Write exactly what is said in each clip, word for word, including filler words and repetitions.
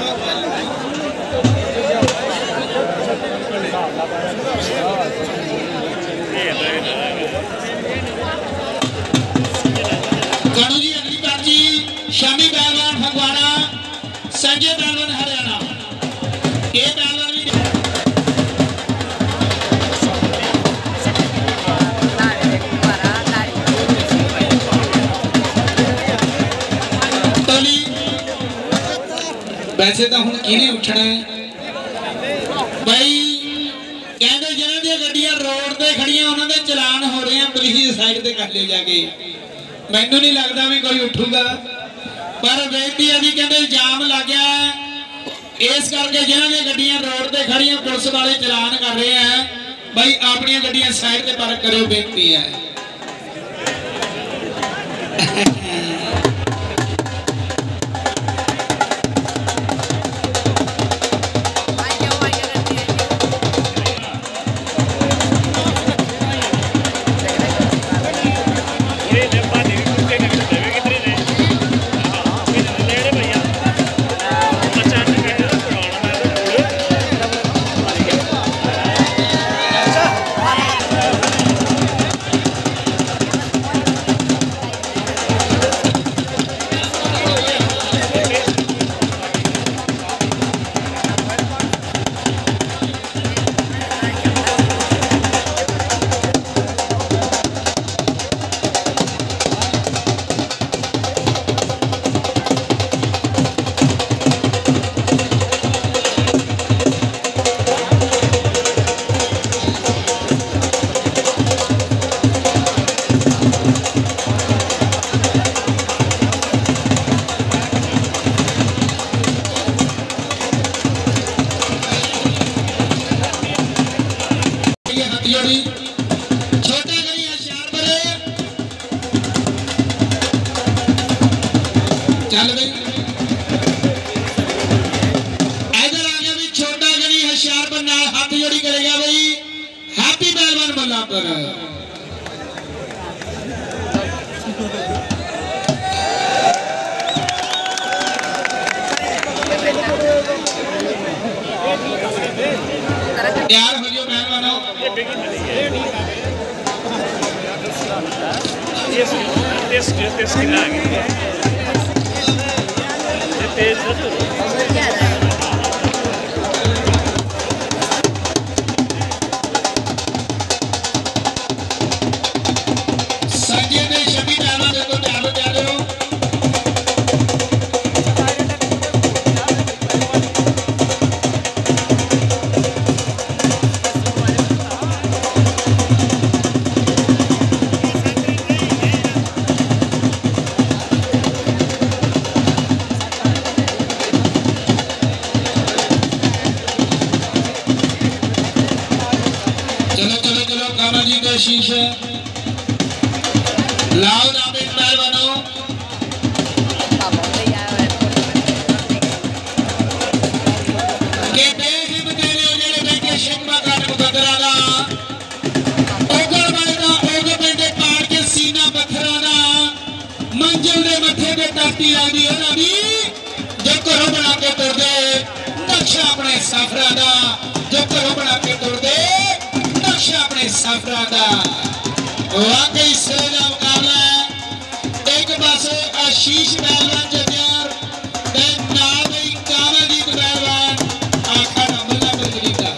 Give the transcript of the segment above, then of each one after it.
जी अगली बाजी शामी पहलवान फगवाड़ा, संजय पहलवान हरियाणा। ये पहलवान भी वैसे तो हूँ कि उठना भाई कहते जिन्हों दी गड्डियां रोड ते खड़ियां उन्होंने चलान हो रहे हैं, प्लीज साइड ते कर ले जाके। मैनू नहीं लगता भी कोई उठूगा, पर बेनती है भी कहते जाम लग गया है, इस करके जिन्हों दी गड्डियां रोड ते खड़ियां पुलिस वाले चलान कर रहे हैं, भाई अपनी गड्डियां साइड ते पार्क करो, बेनती है। आशीष लाओ नामित पहलवानों के बेहिम तेरे उजड़े बेटे शिकवा का मुकदराना ओगर बनेगा ओगर बेटे पार के सीना पत्थराना मंजिल दे मथे पे ताकती आदि है नबी जो करो बना के तोड़ दे नक्शा अपने सफरा दा जो करो बना के तोड़ दे नक्शा अपने सफरा दा। वाकई सिरे का मुकाबला है। एक पासे आशीष पहलवान जहर ते नाल ही कमलजीत पहलवान आखा मुल्लापुर जलीदा।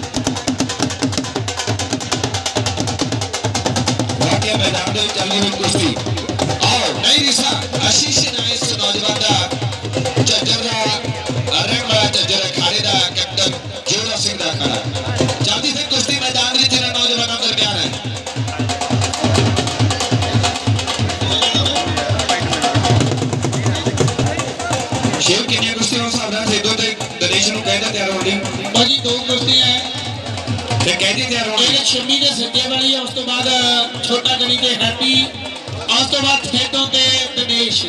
वाकई मैदान में चल रही कुश्ती आओ नहीं रिसा आशीष ने इस नौजवान का झज्जर का रंग वाला झज्जर अखाड़े का कैप्टन जोरा सिंह का अखाड़ा जल्दी से कुश्ती मैदान में जिन्हें नौजवानों दरमियान है। शेर कितनी कुश्ती हो सकता है दो ते दिनेश नु कहदा तैयार होनी बाकी दो कुश्ती है ते कहदी तैयार होनी एक शिमी दे सिद्धे वाली है उस तो बाद छोटा गनी ते हैप्पी उस तो बाद खेतों ते दिनेश।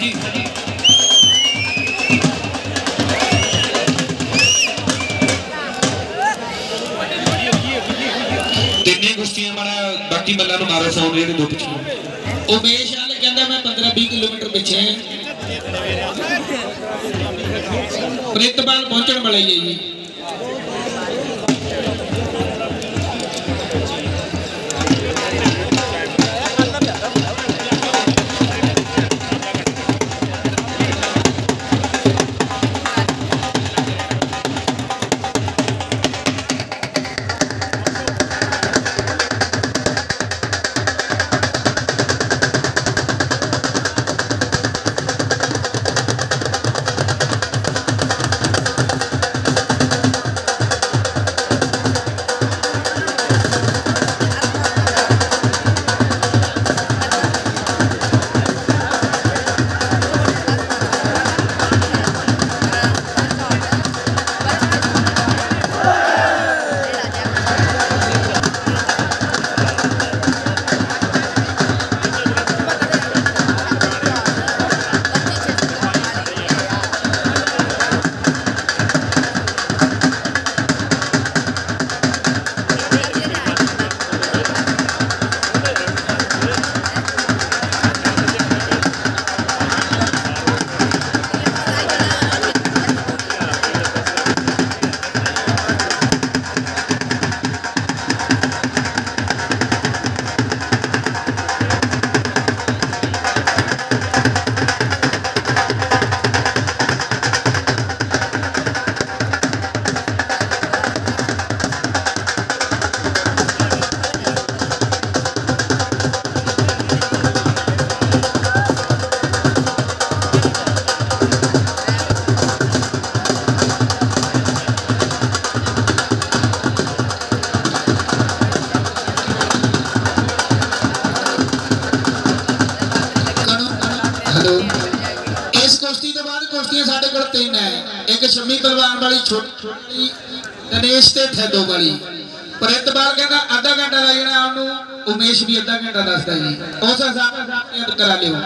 तिन्ने कुश्तियां मारा बाकी मल्लां नूं मारो सौ डेढ़ दो पिछले उमेश वाले कहता मैं पंद्रह बीस किलोमीटर पिछे प्रितपाल पहुंचने वाले ही जी शमी तलवार वाली छोटी गणेश ते थैदो वाली प्रितपाल कहना आधा घंटा लग जाना उन्होंने उमेश भी आधा घंटा दसदा जी उस हिसाब से करा लियो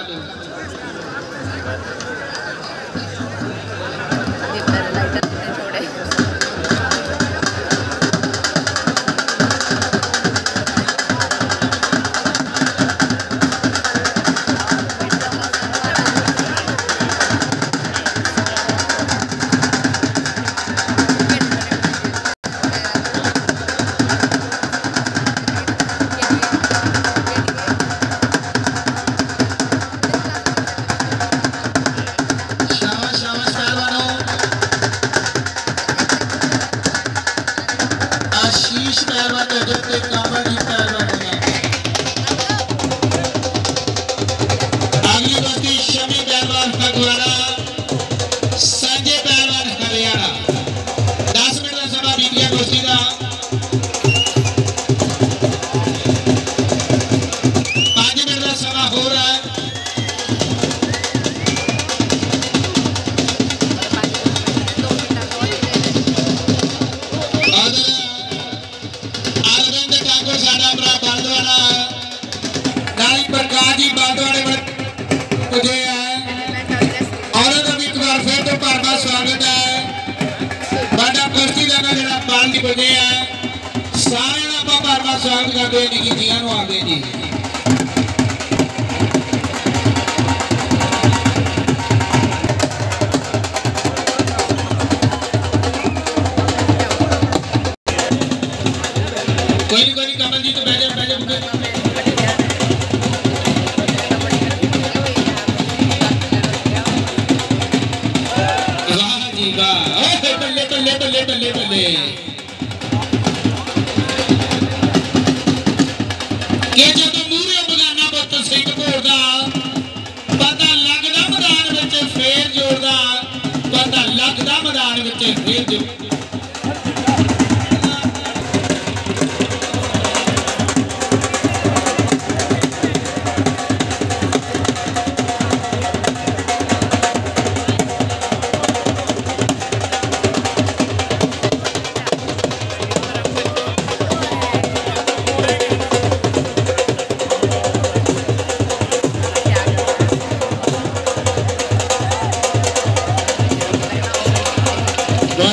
स्वागत करते हैं निकी जियां नूं आंदे जी कोई नहीं कोई नहीं कमलजीत बैठ जा बैठ जा बुके वाह जी वाह ओए बल्ले बल्ले बल्ले बल्ले बल्ले कि जब मूरे बगाना पुत सिंह घोड़दा पता लगदा मैदान विच फेर जोड़दा पता लगदा मैदान विच फेर जोड़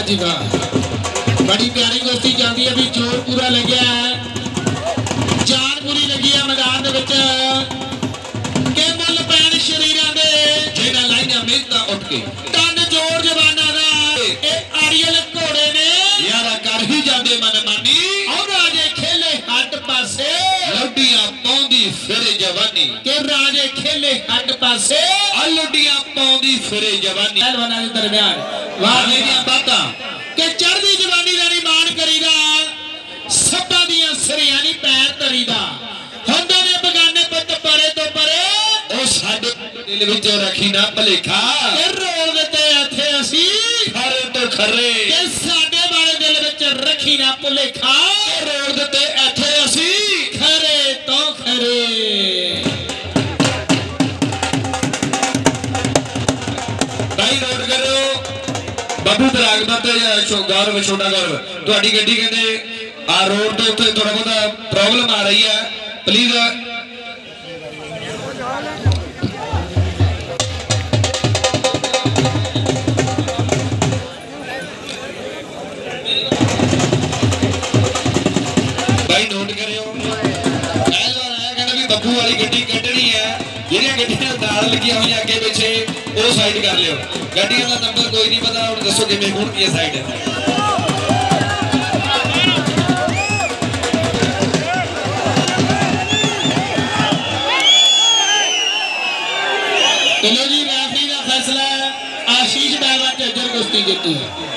जी वाह, बड़ी प्यारी कुश्ती चलती है, भी जोर पूरा लग्या है, जान पूरी लगी है मैदान दे विच के मुल पैण शरीरां दे जेड़ा लाइना मेहनतां उठ के तन जोर जवानां दा ए आड़ियल घोड़े ने यारा कर ही जांदे मन मानी और राजे खेले हट पासे लुडियां पाउंदी फिरे जवानी के राजे खेले हट पासे आ लुडियां पाउंदी फिरे जवानी पहलवानां दे दरमियान वाह मेरियां बातां के चढ़दी जवानी दा नहीं मान करीदा सब्बां दियां सरियां नहीं पैर धरीदा हुंदे ने बगाने पुत परे तो परे ओ साडे दिल विच रखी ना भलेखा ए रोल दे इत्थे असी खरे तो खरे के साडे वाले दिल विच रखी ना भलेखा ए रोल दे इत्थे असी खरे तो खरे भाई नोट करो बाबू बरागमत गौरव छोटा गौरव तुहाडी गड्डी कहंदे आ रोड के उत्ते थोड़ा बहुत प्रॉब्लम आ रही है प्लीज भाई नोट करियो पहलवान आया कहंदा भी बब्बू वाली गड्डी कड्ढनी है ਜਿਹੜੀਆਂ ਗੱਡੀਆਂ ਨਾਲ ਲੱਗੀਆਂ ਹੋਈਆਂ ਅੱਗੇ ਪਿੱਛੇ ਉਹ ਸਾਈਡ ਕਰ ਲਿਓ ਗੱਡੀਆਂ ਦਾ ਨੰਬਰ ਕੋਈ ਨਹੀਂ ਪਤਾ ਹੁਣ ਦੱਸੋ ਕਿਵੇਂ ਹੋਣਗੀ ਇਹ ਸਾਈਡ चलो जी रेफरी का फैसला आशीष झज्जर कुश्ती जीती है।